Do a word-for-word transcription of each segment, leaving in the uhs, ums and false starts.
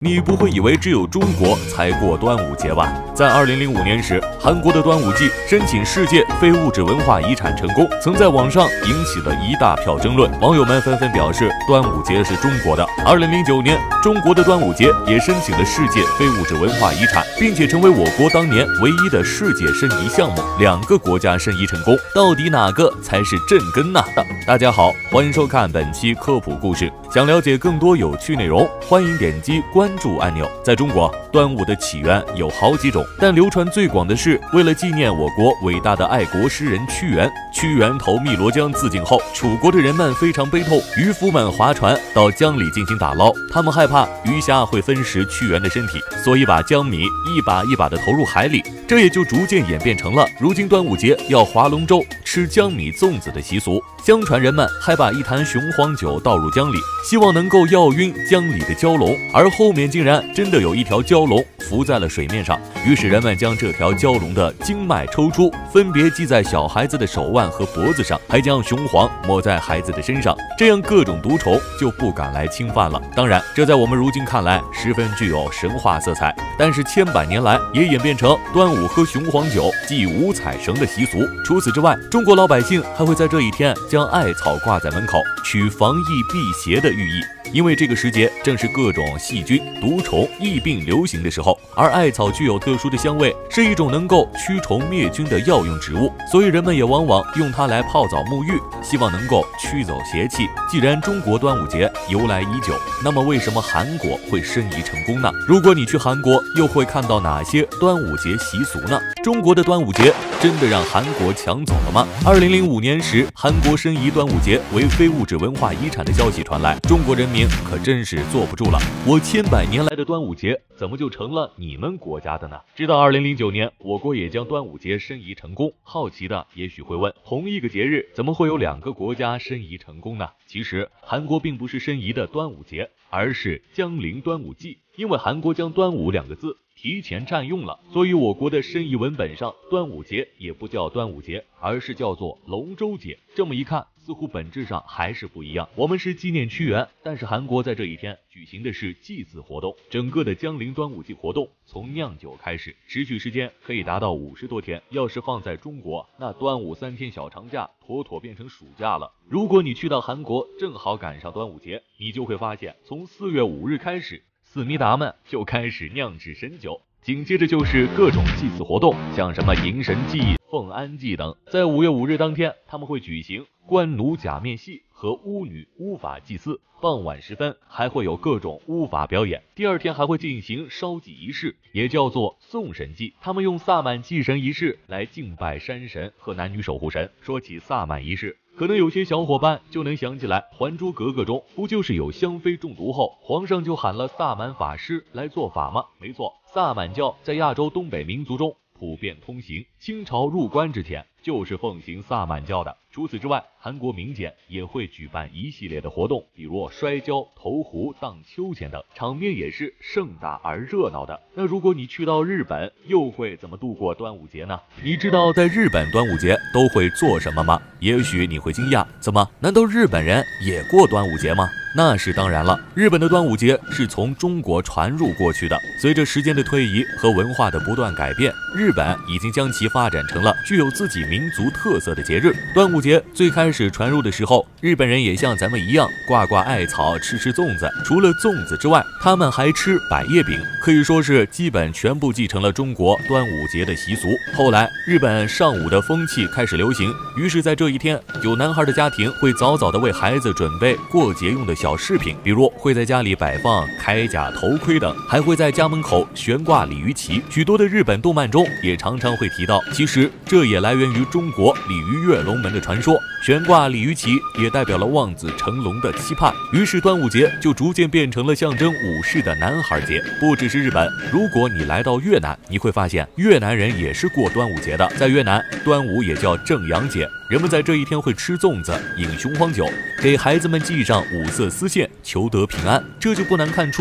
你不会以为只有中国才过端午节吧？在二零零五年时，韩国的端午祭申请世界非物质文化遗产成功，曾在网上引起了一大票争论。网友们纷纷表示，端午节是中国的。二零零九年，中国的端午节也申请了世界非物质文化遗产，并且成为我国当年唯一的世界申遗项目。两个国家申遗成功，到底哪个才是正根呢？大家好，欢迎收看本期科普故事。想了解更多有趣内容，欢迎点击关注按钮。在中国，端午的起源有好几种，但流传最广的是为了纪念我国伟大的爱国诗人屈原。屈原投汨罗江自尽后，楚国的人们非常悲痛，渔夫们划船到江里进行打捞，他们害怕鱼虾会分食屈原的身体，所以把江米一把一把的投入海里。这也就逐渐演变成了如今端午节要划龙舟、吃江米粽子的习俗。相传人们还把一坛雄黄酒倒入江里，希望能够药晕江里的蛟龙，而后面竟然真的有一条蛟龙浮在了水面上。于是人们将这条蛟龙的经脉抽出，分别系在小孩子的手腕和脖子上，还将雄黄抹在孩子的身上，这样各种毒虫就不敢来侵犯了。当然，这在我们如今看来十分具有神话色彩，但是千百年来也演变成端午喝雄黄酒、系五彩绳的习俗。除此之外，中国老百姓还会在这一天将艾草挂在门口，取防疫辟邪的寓意。因为这个时节正是各种细菌、毒虫、疫病流行的时候，而艾草具有特殊的香味，是一种能够驱虫灭菌的药用植物，所以人们也往往用它来泡澡沐浴，希望能够驱走邪气。既然中国端午节由来已久，那么为什么韩国会申遗成功呢？如果你去韩国，又会看到哪些端午节习俗呢？中国的端午节真的让韩国抢走了吗？二零零五年时，韩国申遗端午节为非物质文化遗产的消息传来，中国人民可真是坐不住了。我千百年来的端午节怎么就成了你们国家的呢？直到二零零九年，我国也将端午节申遗成功。好奇的也许会问，同一个节日怎么会有两个国家申遗成功呢？其实韩国并不是申遗的端午节，而是江陵端午祭。因为韩国将端午两个字提前占用了，所以我国的申遗文本上端午节也不叫端午节，而是叫做龙舟节。这么一看，似乎本质上还是不一样。我们是纪念屈原，但是韩国在这一天举行的是祭祀活动。整个的江陵端午祭活动从酿酒开始，持续时间可以达到五十多天。要是放在中国，那端午三天小长假妥妥变成暑假了。如果你去到韩国，正好赶上端午节，你就会发现，从四月五日开始，思密达们就开始酿制神酒，紧接着就是各种祭祀活动，像什么迎神祭、奉安祭等。在五月五日当天，他们会举行官奴假面戏和巫女巫法祭祀，傍晚时分还会有各种巫法表演。第二天还会进行烧祭仪式，也叫做送神祭。他们用萨满祭神仪式来敬拜山神和男女守护神。说起萨满仪式，可能有些小伙伴就能想起来，《还珠格格》中不就是有香妃中毒后，皇上就喊了萨满法师来做法吗？没错，萨满教在亚洲东北民族中普遍通行，清朝入关之前就是奉行萨满教的。除此之外，韩国民间也会举办一系列的活动，比如摔跤、投壶、荡秋千等，场面也是盛大而热闹的。那如果你去到日本，又会怎么度过端午节呢？你知道在日本端午节都会做什么吗？也许你会惊讶，怎么？难道日本人也过端午节吗？那是当然了，日本的端午节是从中国传入过去的。随着时间的推移和文化的不断改变，日本已经将其发展成了具有自己民族特色的节日。端午节最开始传入的时候，日本人也像咱们一样挂挂艾草，吃吃粽子。除了粽子之外，他们还吃百叶饼，可以说是基本全部继承了中国端午节的习俗。后来，日本上午的风气开始流行，于是在这一天，有男孩的家庭会早早的为孩子准备过节用的小饰品，比如会在家里摆放铠甲、头盔等，还会在家门口悬挂鲤鱼旗。许多的日本动漫中也常常会提到，其实这也来源于中国鲤鱼跃龙门的传说。悬挂鲤鱼旗也代表了望子成龙的期盼，于是端午节就逐渐变成了象征武士的男孩节。不只是日本，如果你来到越南，你会发现越南人也是过端午节的。在越南，端午也叫正阳节，人们在这一天会吃粽子、饮雄黄酒，给孩子们系上五色丝线，求得平安。这就不难看出，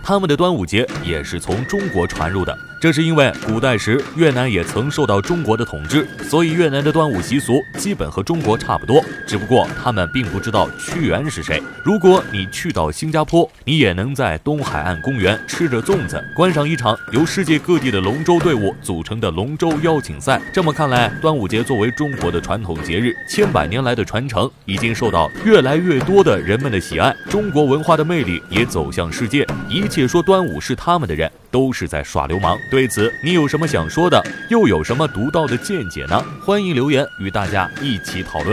他们的端午节也是从中国传入的。这是因为古代时越南也曾受到中国的统治，所以越南的端午习俗基本和中国差不多，只不过他们并不知道屈原是谁。如果你去到新加坡，你也能在东海岸公园吃着粽子，观赏一场由世界各地的龙舟队伍组成的龙舟邀请赛。这么看来，端午节作为中国的传统节日，千百年来的传承已经受到越来越多的人们的喜爱，中国文化的魅力也走向世界。一切说端午是他们的人，都是在耍流氓。对此，你有什么想说的？又有什么独到的见解呢？欢迎留言与大家一起讨论。